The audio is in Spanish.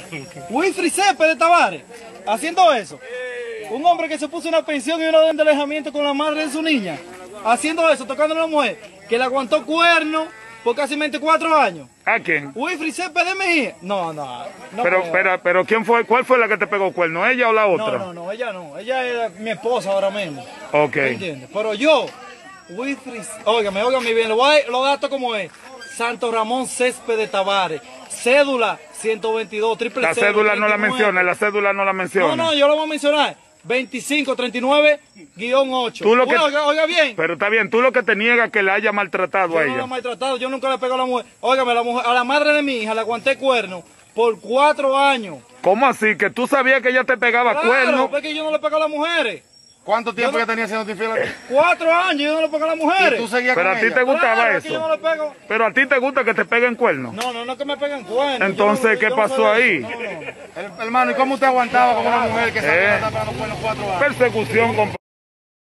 Wilfrid Céspedes Tavares, haciendo eso. Un hombre que se puso una pensión y una orden de alejamiento con la madre de su niña, haciendo eso, tocando a una mujer que le aguantó cuerno por casi 24 años. ¿A quién? Wilfrid Céspedes Mejía. No. Pero ¿quién fue? ¿Cuál fue la que te pegó cuerno? ¿Ella o la otra? No, ella no. Ella es mi esposa ahora mismo. Ok. ¿Entiendes? Pero yo, Wilfrid, óigame bien, los datos como es. Santo Ramón Céspedes Tavares, cédula 122, triple La cédula no la menciona, la cédula no la menciona. No, yo lo voy a mencionar. 2539-8. Oiga bien. Pero está bien, tú lo que te niegas que la haya maltratado a ella. Yo no la he maltratado, yo nunca le pego a la mujer. Óigame, a la madre de mi hija le aguanté cuerno por 4 años. ¿Cómo así? ¿Que tú sabías que ella te pegaba cuerno? Claro, porque yo no le pego a las mujeres. ¿Cuánto tiempo ya tenía siendo infiel a ti? 4 años, yo no le pego a las mujeres. ¿Y tú seguías Pero con a ti ella? te gustaba Claro, eso. que yo no le pego. Pero a ti te gusta que te peguen cuernos. No que me peguen cuernos. Entonces, ¿qué pasó ahí? Hermano, ¿y cómo usted aguantaba con una mujer que sabía que estaba pegando cuernos 4 años? Persecución, compadre.